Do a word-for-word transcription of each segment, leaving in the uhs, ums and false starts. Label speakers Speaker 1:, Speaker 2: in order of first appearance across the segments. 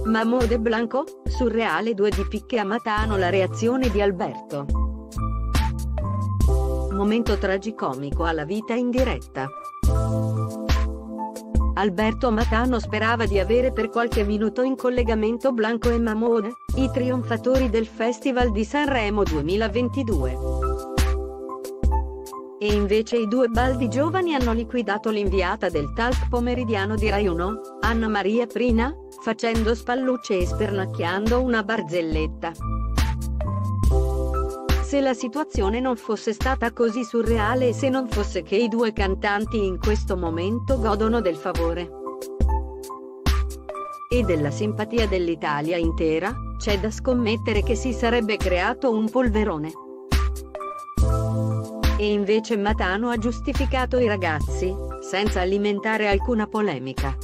Speaker 1: Mahmood e Blanco, surreale due di picche a Matano. La reazione di Alberto. Momento tragicomico alla vita in diretta. Alberto Matano sperava di avere per qualche minuto in collegamento Blanco e Mahmood, i trionfatori del Festival di Sanremo duemilaventidue. E invece i due baldi giovani hanno liquidato l'inviata del talk pomeridiano di Rai uno, Anna Maria Prina, facendo spallucce e spernacchiando una barzelletta. Se la situazione non fosse stata così surreale e se non fosse che i due cantanti in questo momento godono del favore e della simpatia dell'Italia intera, c'è da scommettere che si sarebbe creato un polverone. E invece Matano ha giustificato i ragazzi, senza alimentare alcuna polemica.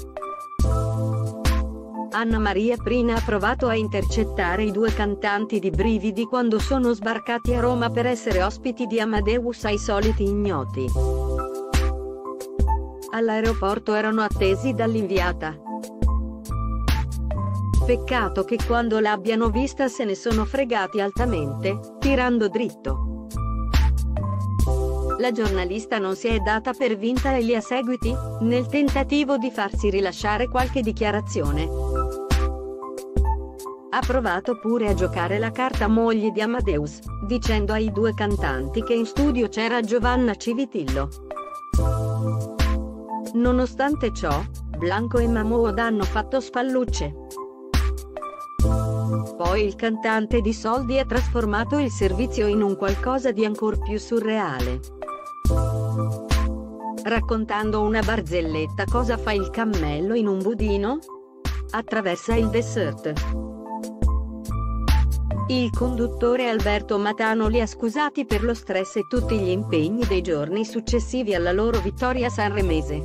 Speaker 1: Anna Maria Prina ha provato a intercettare i due cantanti di Brividi quando sono sbarcati a Roma per essere ospiti di Amadeus ai soliti ignoti. All'aeroporto erano attesi dall'inviata. Peccato che quando l'abbiano vista se ne sono fregati altamente, tirando dritto. La giornalista non si è data per vinta e li ha seguiti, nel tentativo di farsi rilasciare qualche dichiarazione. Ha provato pure a giocare la carta moglie di Amadeus, dicendo ai due cantanti che in studio c'era Giovanna Civitillo. Nonostante ciò, Blanco e Mahmood hanno fatto spallucce. Poi il cantante di soldi ha trasformato il servizio in un qualcosa di ancor più surreale. Raccontando una barzelletta: cosa fa il cammello in un budino? Attraversa il dessert. Il conduttore Alberto Matano li ha scusati per lo stress e tutti gli impegni dei giorni successivi alla loro vittoria sanremese.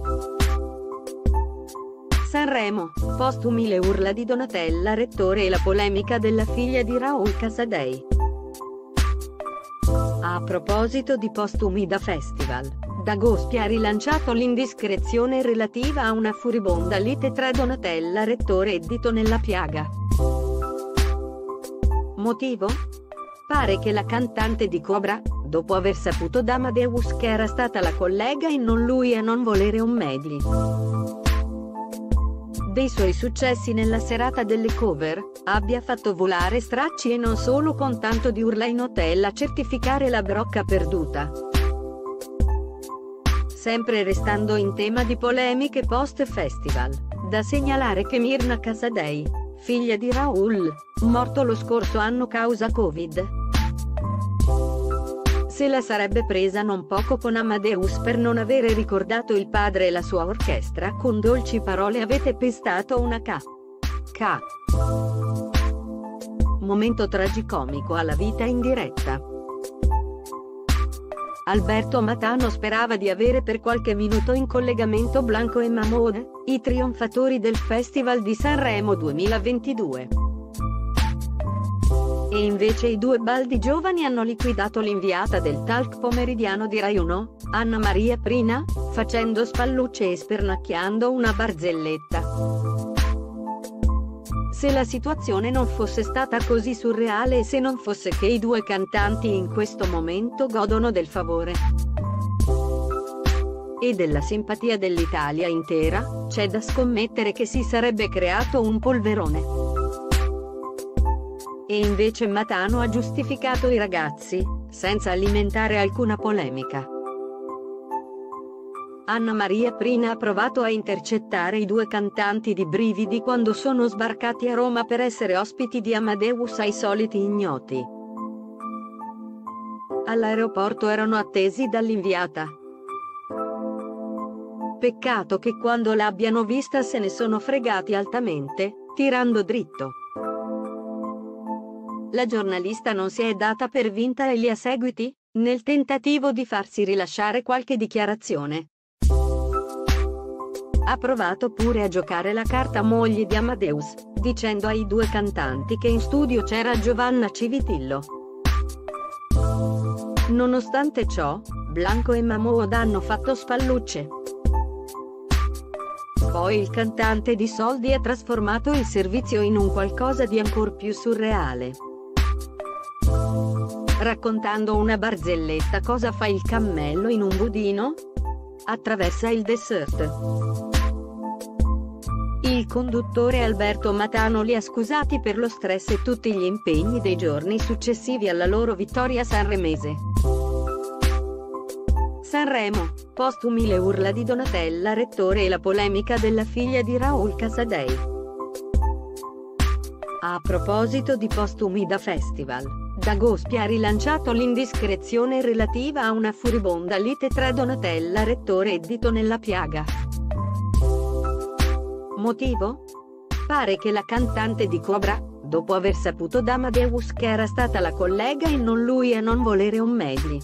Speaker 1: Sanremo, postumi: le urla di Donatella Rettore e la polemica della figlia di Raul Casadei. A proposito di postumi da festival, Dagospia ha rilanciato l'indiscrezione relativa a una furibonda lite tra Donatella Rettore e Dito Nella Piaga. Motivo? Pare che la cantante di Cobra, dopo aver saputo da Amadeus che era stata la collega e non lui a non volere un medley dei suoi successi nella serata delle cover, abbia fatto volare stracci e non solo, con tanto di urla in hotel a certificare la brocca perduta. Sempre restando in tema di polemiche post-festival, da segnalare che Mirna Casadei, figlia di Raul, morto lo scorso anno causa Covid, se la sarebbe presa non poco con Amadeus per non avere ricordato il padre e la sua orchestra con dolci parole. Avete pestato una K. K. Momento tragicomico alla vita in diretta. Alberto Matano sperava di avere per qualche minuto in collegamento Blanco e Mahmood, i trionfatori del Festival di Sanremo duemilaventidue. E invece i due baldi giovani hanno liquidato l'inviata del talk pomeridiano di Rai uno, Anna Maria Prina, facendo spallucce e spernacchiando una barzelletta. Se la situazione non fosse stata così surreale e se non fosse che i due cantanti in questo momento godono del favore e della simpatia dell'Italia intera, c'è da scommettere che si sarebbe creato un polverone. E invece Matano ha giustificato i ragazzi, senza alimentare alcuna polemica. Anna Maria Prina ha provato a intercettare i due cantanti di Brividi quando sono sbarcati a Roma per essere ospiti di Amadeus ai soliti ignoti. All'aeroporto erano attesi dall'inviata. Peccato che quando l'abbiano vista se ne sono fregati altamente, tirando dritto. La giornalista non si è data per vinta e li ha seguiti, nel tentativo di farsi rilasciare qualche dichiarazione. Ha provato pure a giocare la carta moglie di Amadeus, dicendo ai due cantanti che in studio c'era Giovanna Civitillo. Nonostante ciò, Blanco e Mahmood hanno fatto spallucce. Poi il cantante di soldi ha trasformato il servizio in un qualcosa di ancor più surreale. Raccontando una barzelletta, cosa fa il cammello in un budino? Attraversa il dessert. Il conduttore Alberto Matano li ha scusati per lo stress e tutti gli impegni dei giorni successivi alla loro vittoria sanremese. Sanremo, postumi le urla di Donatella Rettore e la polemica della figlia di Raul Casadei. A proposito di postumi da festival, Dagospia ha rilanciato l'indiscrezione relativa a una furibonda lite tra Donatella Rettore e Dito Nella Piaga. Motivo? Pare che la cantante di Cobra, dopo aver saputo da Amadeus che era stata la collega e non lui a non volere un medley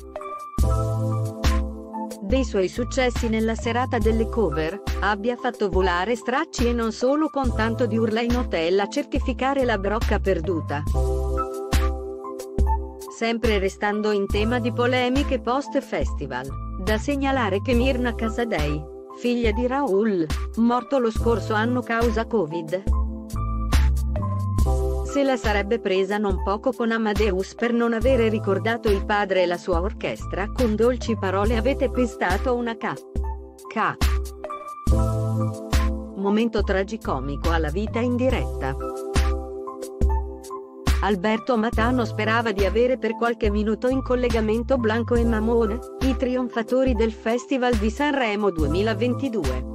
Speaker 1: dei suoi successi nella serata delle cover, abbia fatto volare stracci e non solo, con tanto di urla in hotel a certificare la brocca perduta. Sempre restando in tema di polemiche post-festival, da segnalare che Mirna Casadei, figlia di Raul, morto lo scorso anno causa Covid, se la sarebbe presa non poco con Amadeus per non avere ricordato il padre e la sua orchestra con dolci parole. Avete pestato una K. K. Momento tragicomico alla vita in diretta. Alberto Matano sperava di avere per qualche minuto in collegamento Blanco e Mamone, i trionfatori del Festival di Sanremo duemilaventidue.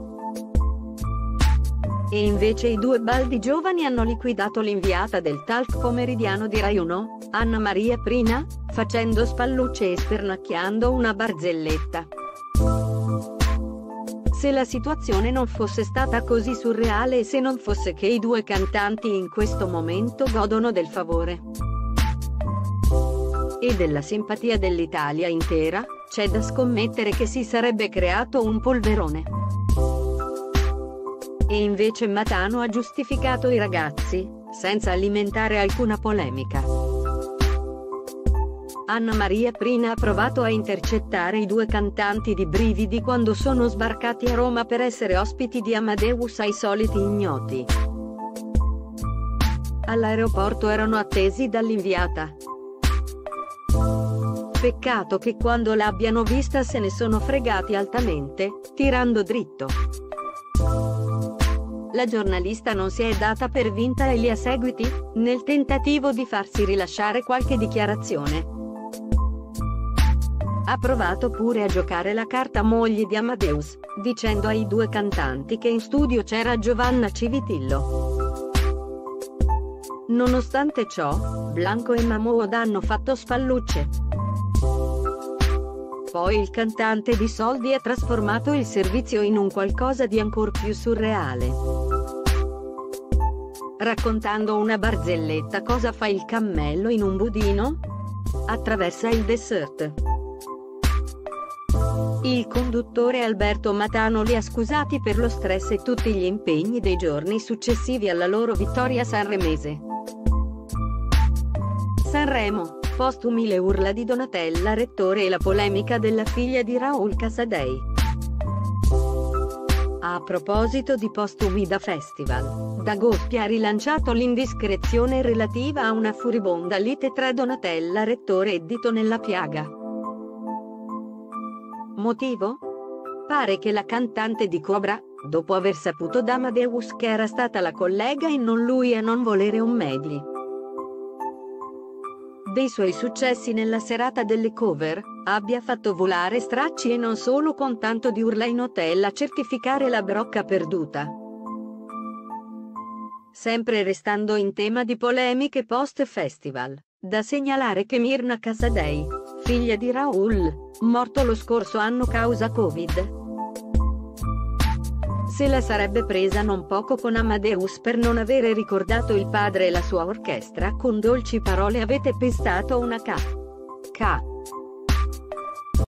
Speaker 1: E invece i due baldi giovani hanno liquidato l'inviata del talk pomeridiano di Rai uno, Anna Maria Prina, facendo spallucce e spernacchiando una barzelletta. Se la situazione non fosse stata così surreale e se non fosse che i due cantanti in questo momento godono del favore e della simpatia dell'Italia intera, c'è da scommettere che si sarebbe creato un polverone. E invece Matano ha giustificato i ragazzi, senza alimentare alcuna polemica. Anna Maria Prina ha provato a intercettare i due cantanti di brividi quando sono sbarcati a Roma per essere ospiti di Amadeus ai soliti ignoti. All'aeroporto erano attesi dall'inviata. Peccato che quando l'abbiano vista se ne sono fregati altamente, tirando dritto. La giornalista non si è data per vinta e li ha seguiti, nel tentativo di farsi rilasciare qualche dichiarazione. Ha provato pure a giocare la carta moglie di Amadeus, dicendo ai due cantanti che in studio c'era Giovanna Civitillo. Nonostante ciò, Blanco e Mahmood hanno fatto spallucce. Poi il cantante di soldi ha trasformato il servizio in un qualcosa di ancor più surreale. Raccontando una barzelletta, cosa fa il cammello in un budino? Attraversa il dessert. Il conduttore Alberto Matano li ha scusati per lo stress e tutti gli impegni dei giorni successivi alla loro vittoria sanremese. Sanremo, postumi le urla di Donatella Rettore e la polemica della figlia di Raul Casadei. A proposito di postumi da festival, Dagospia ha rilanciato l'indiscrezione relativa a una furibonda lite tra Donatella Rettore e Dito Nella Piaga. Motivo? Pare che la cantante di Cobra, dopo aver saputo da Amadeus che era stata la collega e non lui a non volere un medley dei suoi successi nella serata delle cover, abbia fatto volare stracci e non solo, con tanto di urla in hotel a certificare la brocca perduta. Sempre restando in tema di polemiche post-festival, da segnalare che Mirna Casadei, figlia di Raul, morto lo scorso anno causa Covid, se la sarebbe presa non poco con Amadeus per non avere ricordato il padre e la sua orchestra con dolci parole. Avete pestato una K. K.